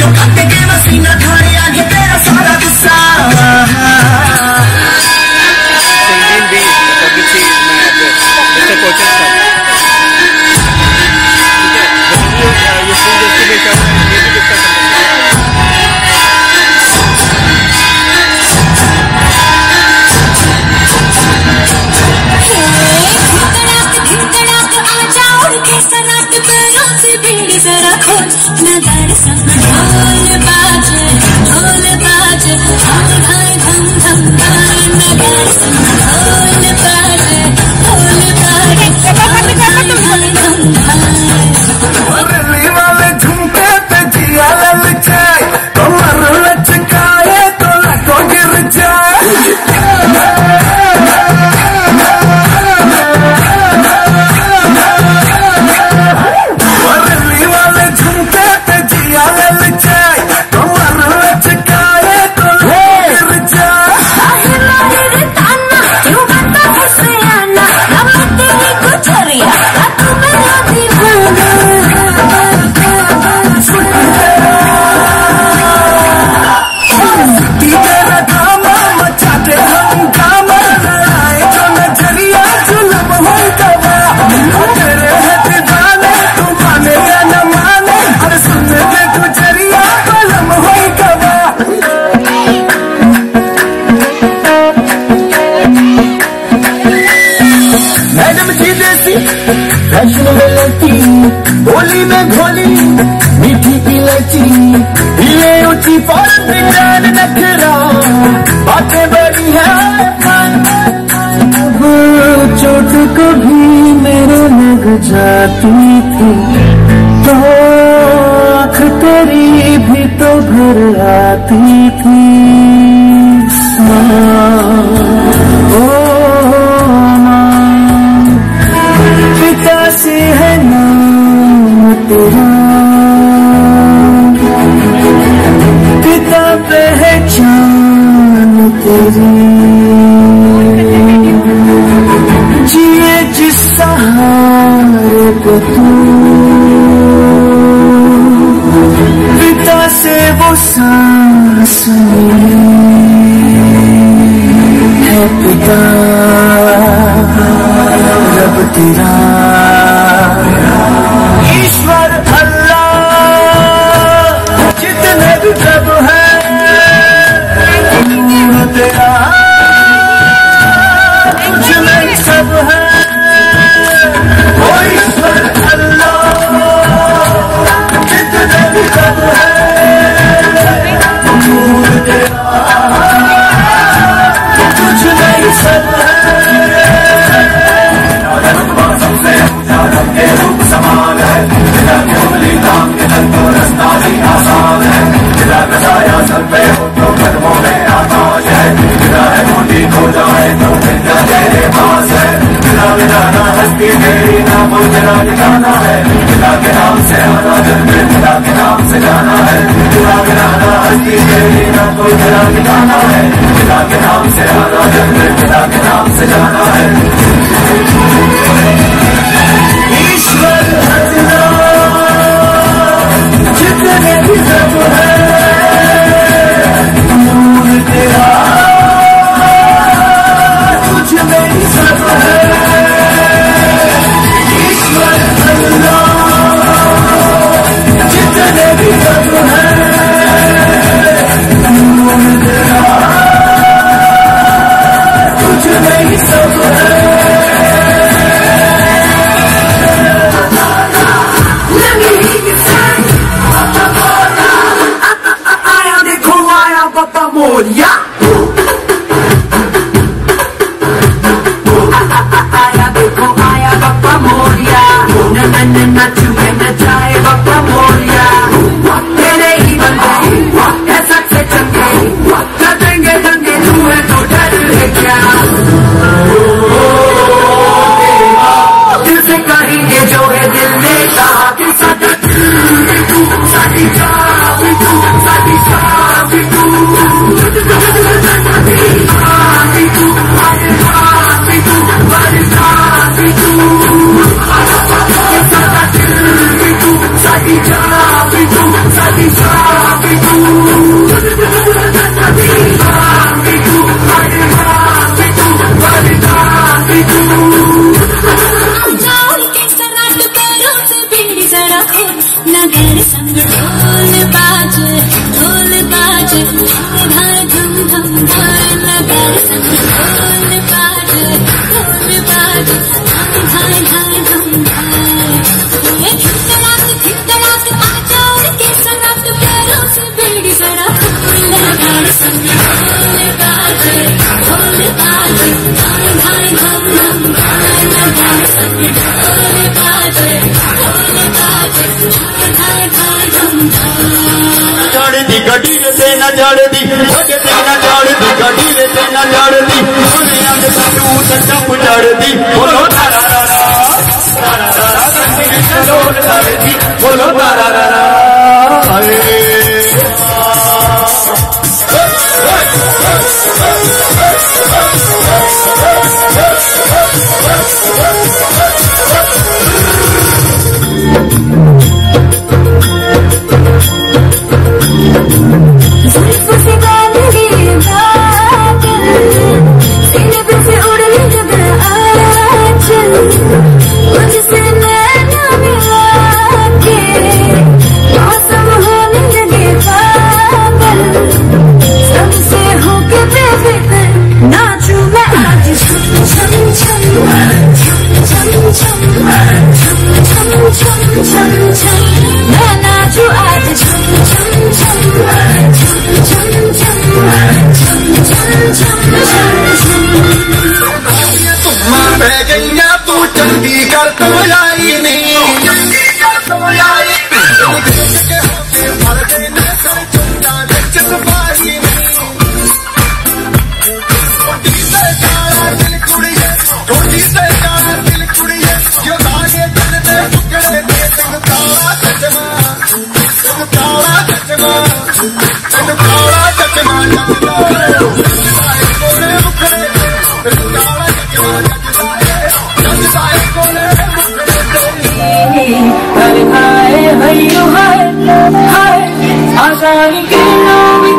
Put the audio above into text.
होली में घोली मीठी इलायची हिले ऊंची फौरन जान नखरा बातें बड़ी है चोट कभी मेरे लग जाती थी तो आँख तेरी भी तो भर आती थी पिता से है नाम तेरा पिता पहचान तेरी जिए जिस सहारे को तू पिता से वो सांस मिली है पिता रब तेरा ईश्वर अल्लाह जितने भी प्रभु है तेरा तुझ में सब है ओ ईश्वर अल्लाह जितने भी प्रभु है तुझ में सब है समान है पिता के उंगली काम के दल को रास्ता भी आसान है पिता का साया सर पे हो तो कदमों में आकाश है पिता है मोटी खो जाए तो पिता तेरे पास है पिता बिना हस्ती तेरी ना कोई तेरा ठिकाना है पिता के नाम से आना जन्म पिता के नाम से जाना है पिता बिना हस्ती तेरी ना कोई तेरा ठिकाना है पिता के नाम से आना जन्म पिता के नाम से जाना है ईश्वर जितने भी सब है नूर तेरा तुझ में ही सब है ईश्वर अल्लाह जितने भी सब है नूर तेरा तुझ में ही सब है Moria आया देखो आया बापा मोरिया न चूहे न जाए बापा मोरिया तेरे ही बंदे ऐसा से चंगे करेंगे दंगे चूहे तो डर है क्या दिल से कहेंगे जो है दिल ने कहा कि साडी Sabi दी गड्डी से न झाड़दी न झाड़दी गड्डी से न झाड़दी दुनिया के तू चप झाड़दी बोलो तारा बोलो तारा आजादी के नाम